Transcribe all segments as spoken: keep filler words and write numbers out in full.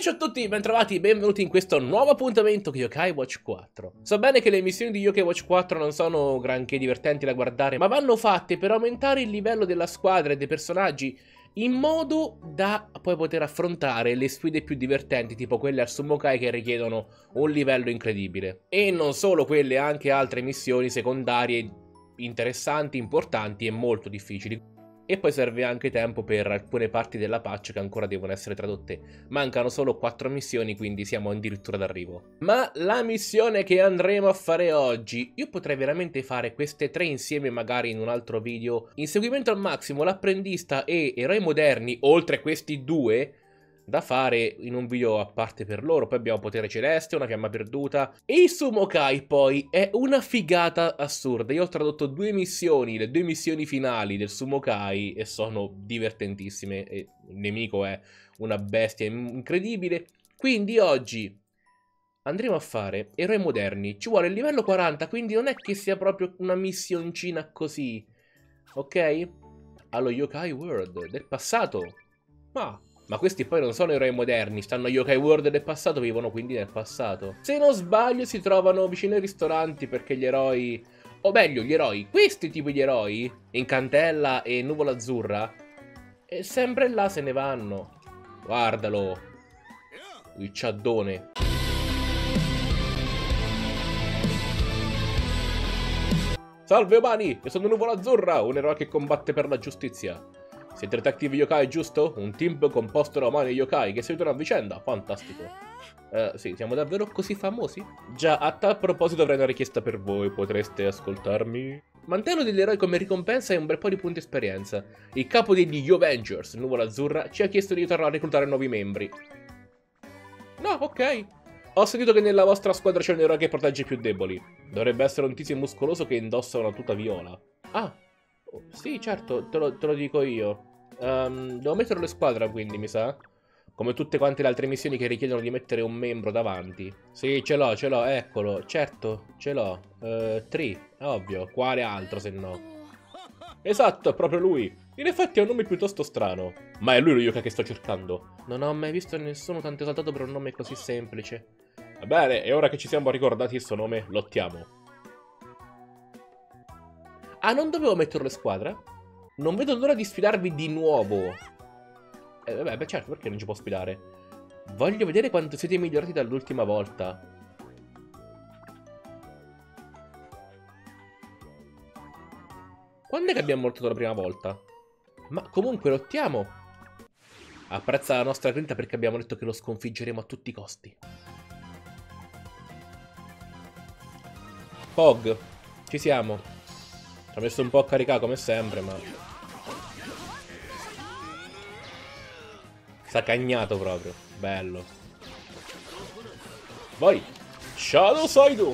ciao a tutti, bentrovati, benvenuti in questo nuovo appuntamento con Yokai Watch quattro. So bene che le missioni di Yokai Watch quattro non sono granché divertenti da guardare, ma vanno fatte per aumentare il livello della squadra e dei personaggi in modo da poi poter affrontare le sfide più divertenti, tipo quelle al Sumokai che richiedono un livello incredibile. E non solo quelle, anche altre missioni secondarie interessanti, importanti e molto difficili. E poi serve anche tempo per alcune parti della patch che ancora devono essere tradotte. Mancano solo quattro missioni, quindi siamo addirittura d'arrivo. Ma la missione che andremo a fare oggi, io potrei veramente fare queste tre insieme magari in un altro video. Inseguimento al massimo, l'apprendista e eroi moderni, oltre a questi due, da fare in un video a parte per loro. Poi abbiamo potere celeste, una fiamma perduta e il Sumokai poi è una figata assurda. Io ho tradotto due missioni, le due missioni finali del Sumokai, e sono divertentissime e il nemico è una bestia incredibile. Quindi oggi andremo a fare eroi moderni. Ci vuole il livello quaranta, quindi non è che sia proprio una missioncina così, ok? Allo Yokai World del passato. Ma Ma questi poi non sono eroi moderni, stanno a Yokai World del passato, vivono quindi nel passato. Se non sbaglio si trovano vicino ai ristoranti perché gli eroi, o meglio gli eroi, questi tipi di eroi, Incantella e Nuvola Azzurra, e sempre là se ne vanno. Guardalo, il ciaddone. Salve umani, io sono Nuvola Azzurra, un eroe che combatte per la giustizia. Siete detective yokai, giusto? Un team composto da umani e yokai che si aiutano a vicenda. Fantastico. Eh, sì, siamo davvero così famosi? Già, a tal proposito avrei una richiesta per voi. Potreste ascoltarmi? Mantello degli eroi come ricompensa e un bel po' di punti esperienza. Il capo degli Yo-Vengers, Nuvola Azzurra, ci ha chiesto di aiutarlo a reclutare nuovi membri. No, ok. Ho sentito che nella vostra squadra c'è un eroe che protegge i più deboli. Dovrebbe essere un tizio muscoloso che indossa una tuta viola. Ah. Sì, certo, te lo, te lo dico io. Um, devo mettere le squadre, quindi, mi sa. Come tutte quante le altre missioni che richiedono di mettere un membro davanti. Sì, ce l'ho, ce l'ho, eccolo. Certo, ce l'ho. Uh, Tree, ovvio. Quale altro, se no? Esatto, è proprio lui. In effetti è un nome piuttosto strano. Ma è lui lo yokai che sto cercando. Non ho mai visto nessuno tanto esaltato per un nome così semplice. Va bene, e ora che ci siamo ricordati il suo nome, lottiamo. Ah, non dovevo metterlo in squadra? Non vedo l'ora di sfidarvi di nuovo. Eh, vabbè, beh, certo, perché non ci può sfidare? Voglio vedere quanto siete migliorati dall'ultima volta. Quando è che abbiamo morto la prima volta? Ma comunque lottiamo. Apprezza la nostra grinta perché abbiamo detto che lo sconfiggeremo a tutti i costi. Pog, ci siamo. Ci ha messo un po' a caricare come sempre, ma... S'ha cagnato proprio. Bello. Vai! Shadow Saido!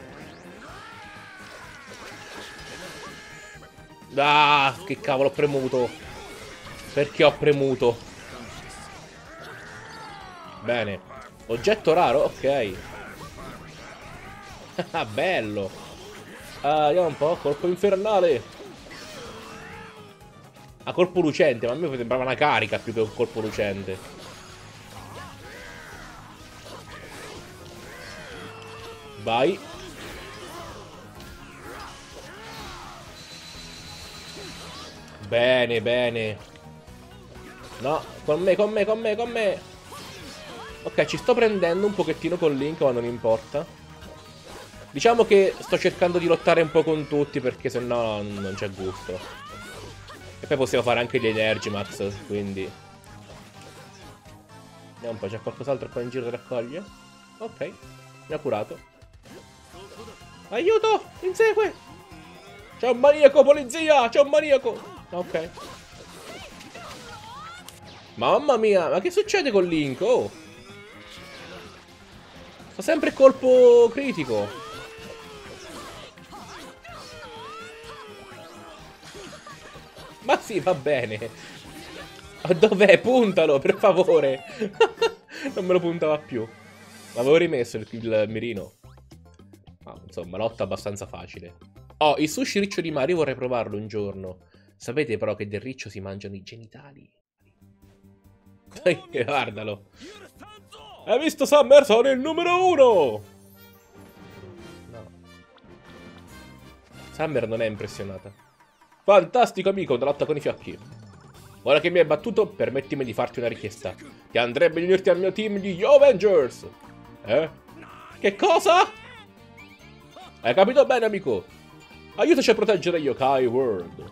Ah, che cavolo ho premuto. Perché ho premuto? Bene. Oggetto raro? Ok. Ah, bello. Ah, vediamo un po', colpo infernale. Ah, colpo lucente, ma a me sembrava una carica più che un colpo lucente. Vai. Bene, bene. No, con me, con me, con me, con me. Ok, ci sto prendendo un pochettino con Link, ma non importa. Diciamo che sto cercando di lottare un po' con tutti perché sennò non c'è gusto. E poi possiamo fare anche gli Energimax, quindi... Vediamo un po', c'è qualcos'altro qua in giro da raccogliere? Ok, mi ha curato. Aiuto! Insegue! C'è un maniaco, polizia! C'è un maniaco! Ok. Mamma mia, ma che succede con Link? Oh! Fa sempre colpo critico. Ma sì, va bene. Ma dov'è? Puntalo, per favore. Non me lo puntava più. L'avevo rimesso il, il mirino. Ah, insomma, lotta abbastanza facile. Oh, il sushi riccio di mare, io vorrei provarlo un giorno. Sapete però che del riccio si mangiano i genitali. Guardalo. Hai visto, Summer? Sono il numero uno! No. Summer non è impressionata. Fantastico, amico, una lotta con i fiocchi. Ora che mi hai battuto, permettimi di farti una richiesta. Ti andrebbe di unirti al mio team di Yo Avengers. Eh? Che cosa? Hai capito bene, amico? Aiutaci a proteggere Yokai World.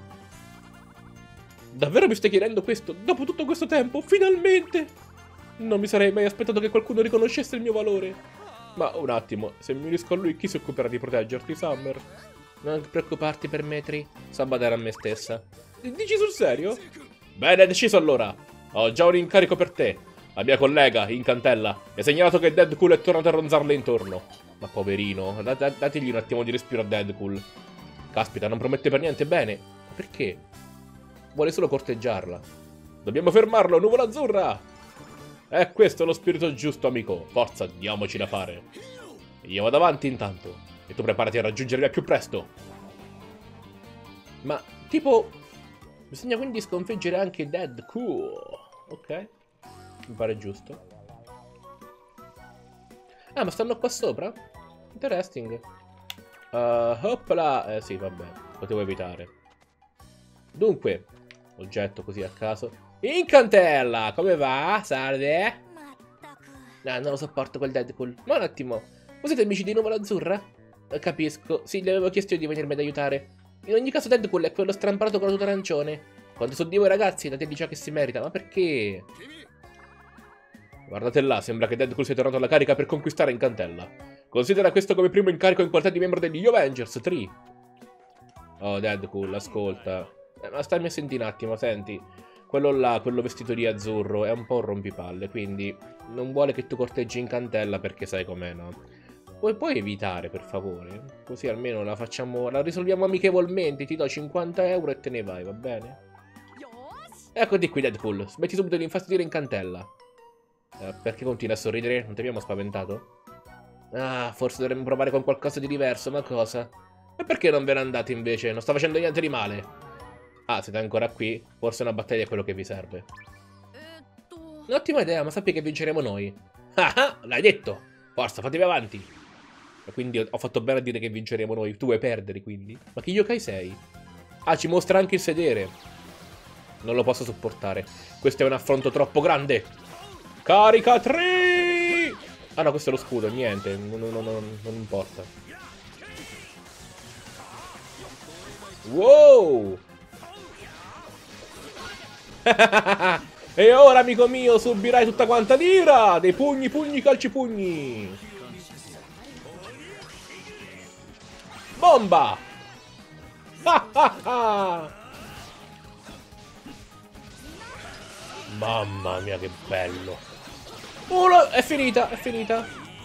Davvero mi stai chiedendo questo? Dopo tutto questo tempo? Finalmente! Non mi sarei mai aspettato che qualcuno riconoscesse il mio valore. Ma un attimo, se mi unisco a lui, chi si occuperà di proteggerti, Summer? Non preoccuparti per me, Tree. So badare a me stessa. Dici sul serio? Bene, deciso allora. Ho già un incarico per te. La mia collega, Incantella, mi ha segnalato che Deadpool è tornato a ronzarle intorno. Ma poverino, dat dat dategli un attimo di respiro a Deadpool. Caspita, non promette per niente bene. Ma perché? Vuole solo corteggiarla. Dobbiamo fermarlo, nuvola azzurra! È questo lo spirito giusto, amico. Forza, diamoci da fare. Io vado avanti intanto. E tu preparati a raggiungermi al più presto. Ma, tipo... bisogna quindi sconfiggere anche Deadpool. Ok. Mi pare giusto. Ah, ma stanno qua sopra? Interesting. Uh, hoppla. Eh sì, vabbè. Potevo evitare. Dunque. Oggetto così a caso. Incantella, come va? Salve? No, non lo sopporto quel Deadpool. Ma un attimo, voi siete amici di Nuvola Azzurra? Eh, capisco, sì, gli avevo chiesto di venirmi ad aiutare. In ogni caso Deadpool è quello strampalato con la tuta arancione. Quando so di voi ragazzi, dategli ciò che si merita, ma perché? Guardate là, sembra che Deadpool sia tornato alla carica per conquistare Incantella. Considera questo come primo incarico in qualità di membro degli Avengers tre. Oh, Deadpool, ascolta. Eh, ma stammi a sentire un attimo, senti. Quello là, quello vestito di azzurro, è un po' un rompipalle, quindi non vuole che tu corteggi Incantella perché sai com'è, no? Puoi, puoi evitare, per favore? Così almeno la facciamo, la risolviamo amichevolmente, ti do cinquanta euro e te ne vai, va bene? Eccoti qui, Deadpool, smetti subito di infastidire Incantella. Eh, perché continui a sorridere? Non ti abbiamo spaventato? Ah, forse dovremmo provare con qualcosa di diverso, ma cosa? E perché non ve ne andate invece? Non sto facendo niente di male. Ah, siete ancora qui? Forse una battaglia è quello che vi serve. Un'ottima idea, ma sappi che vinceremo noi. Ah ah, l'hai detto! Forza, fatevi avanti! E quindi ho fatto bene a dire che vinceremo noi. Tu vuoi perdere, quindi? Ma che yokai sei? Ah, ci mostra anche il sedere. Non lo posso sopportare. Questo è un affronto troppo grande. Carica tre! Ah no, questo è lo scudo, niente. Non, non, non, non importa. Wow! E ora, amico mio, subirai tutta quanta l'ira dei pugni, pugni, calci, pugni. Bomba! Mamma mia, che bello. Uno, è finita, è finita.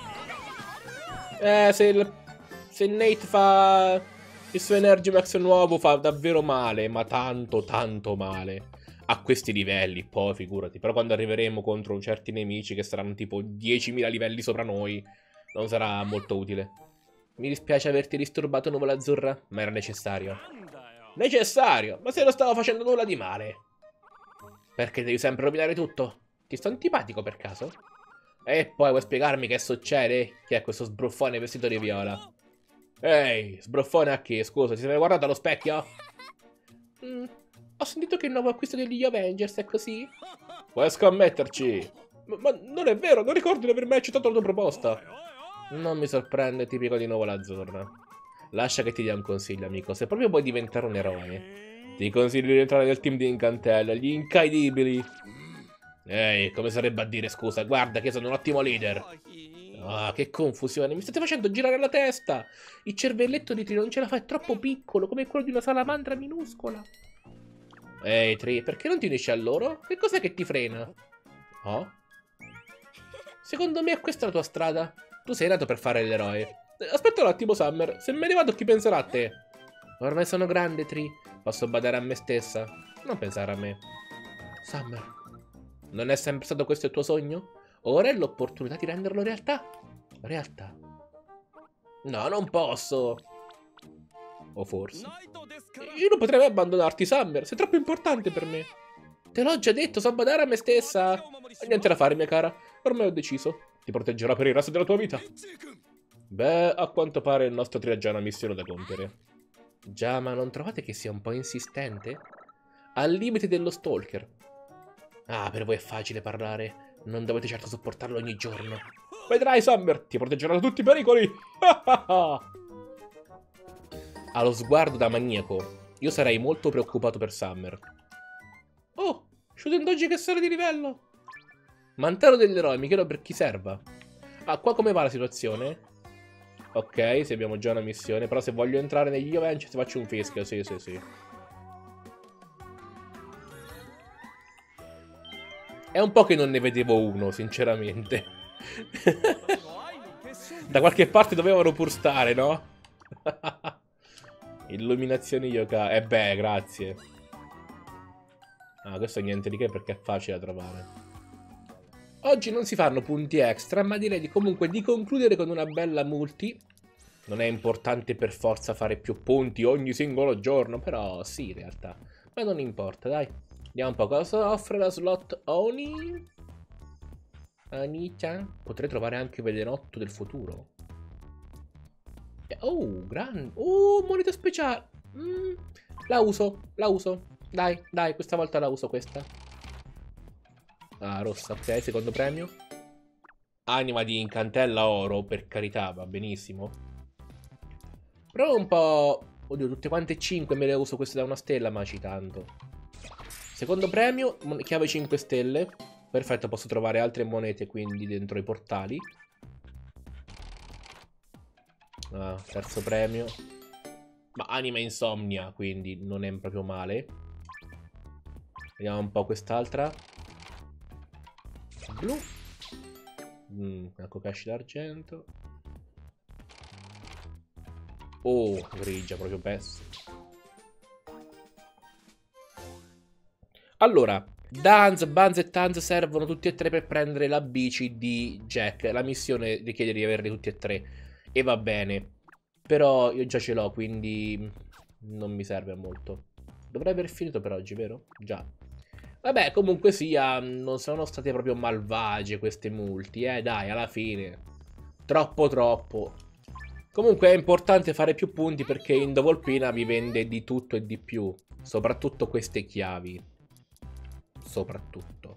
Eh, se, il, se Nate fa il suo Energy Max nuovo fa davvero male, ma tanto, tanto male. A questi livelli, poi figurati. Però quando arriveremo contro certi nemici che saranno tipo diecimila livelli sopra noi, non sarà molto utile. Mi dispiace averti disturbato, Nuvola Azzurra, ma era necessario. Necessario? Ma se non stavo facendo nulla di male. Perché devi sempre rovinare tutto? Ti sto antipatico per caso? E poi vuoi spiegarmi che succede? Chi è questo sbruffone vestito di viola? Ehi, sbruffone a chi? Scusa, ti sei guardato allo specchio? Mm. Ho sentito che il nuovo acquisto degli Avengers è così? Puoi scommetterci. Ma, ma non è vero, non ricordo di aver mai accettato la tua proposta. Non mi sorprende, tipico di Nuvola Azzurra. Lascia che ti dia un consiglio, amico. Se proprio vuoi diventare un eroe, ti consiglio di entrare nel team di Incantella, gli Incredibili. Ehi, come sarebbe a dire, scusa, guarda che sono un ottimo leader. Ah, che confusione, mi state facendo girare la testa. Il cervelletto di Tree non ce la fa, è troppo piccolo, come quello di una salamandra minuscola. Ehi, Tree, perché non ti unisci a loro? Che cos'è che ti frena? Oh? Secondo me questa è la tua strada. Tu sei nato per fare l'eroe. Aspetta un attimo, Summer. Se me ne vado, chi penserà a te? Ormai sono grande, Tree. Posso badare a me stessa. Non pensare a me. Summer, non è sempre stato questo il tuo sogno? Ora è l'opportunità di renderlo realtà. Realtà. No, non posso. O forse. Io non potrei mai abbandonarti, Summer. Sei troppo importante per me. Te l'ho già detto, so badare a me stessa. Niente da fare, mia cara. ormai ho deciso. Ti proteggerò per il resto della tua vita. Beh, a quanto pare il nostro trio ha già una missione da compiere. Già, ma non trovate che sia un po' insistente? Al limite dello stalker. Ah, per voi è facile parlare. Non dovete certo sopportarlo ogni giorno. Vedrai, Summer, ti proteggerà da tutti i pericoli. Ha lo sguardo da maniaco. Io sarei molto preoccupato per Summer. Oh, Shuden Doji che sale di livello. Mantello dell'eroe, mi chiedo per chi serva. Ah, qua come va la situazione? Ok, se abbiamo già una missione. Però se voglio entrare negli Avengers faccio un fischio, sì, sì, sì. È un po' che non ne vedevo uno, sinceramente. Da qualche parte dovevano pur stare, no? Illuminazioni yokai. Eh beh, grazie. Ah, questo è niente di che perché è facile da trovare. Oggi non si fanno punti extra, ma direi di comunque di concludere con una bella multi. Non è importante per forza fare più punti ogni singolo giorno, però sì in realtà. Ma non importa, dai. Vediamo un po' cosa offre la slot Oni. Ani-chan. Potrei trovare anche Velenotto del futuro. Oh, grande. Oh, moneta speciale. Mm, la uso, la uso. Dai, dai, questa volta la uso questa. Ah, rossa, ok, secondo premio. Anima di incantella oro, per carità, va benissimo. Però un po'... Oddio, tutte quante cinque me le uso queste da una stella, ma ci tanto. Secondo premio, chiave cinque stelle. Perfetto, posso trovare altre monete quindi dentro i portali. Ah, terzo premio. Ma anima insomnia, quindi non è proprio male. Vediamo un po' quest'altra. Blu. Mm, ecco cash d'argento. Oh, grigia, proprio pessimo. Allora, Danz, Banz e Tanz servono tutti e tre per prendere la bici di Jack. La missione richiede di averli tutti e tre. E va bene. Però io già ce l'ho, quindi non mi serve molto. Dovrei aver finito per oggi, vero? Già. Vabbè, comunque sia, non sono state proprio malvagie queste multi, eh, dai, alla fine. Troppo troppo. Comunque è importante fare più punti perché Indovolpina vi vende di tutto e di più. Soprattutto queste chiavi. Soprattutto.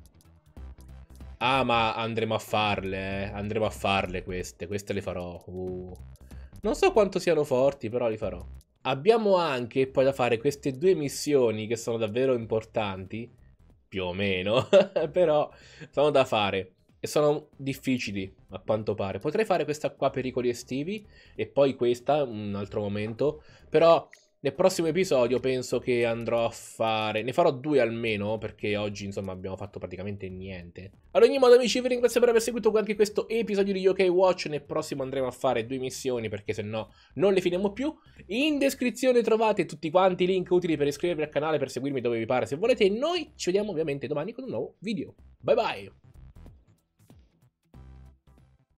Ah, ma andremo a farle, eh. Andremo a farle queste. Queste le farò. Uh. Non so quanto siano forti, però li farò. Abbiamo anche poi da fare queste due missioni che sono davvero importanti. Più o meno. Però sono da fare. E sono difficili, a quanto pare. Potrei fare questa qua, pericoli estivi. E poi questa, un altro momento. Però nel prossimo episodio penso che andrò a fare... Ne farò due almeno, perché oggi insomma abbiamo fatto praticamente niente. Ad ogni modo amici vi ringrazio per aver seguito anche questo episodio di Yokai Watch. Nel prossimo andremo a fare due missioni, perché se no non le finiremo più. In descrizione trovate tutti quanti i link utili per iscrivervi al canale, per seguirmi dove vi pare se volete. E noi ci vediamo ovviamente domani con un nuovo video. Bye bye!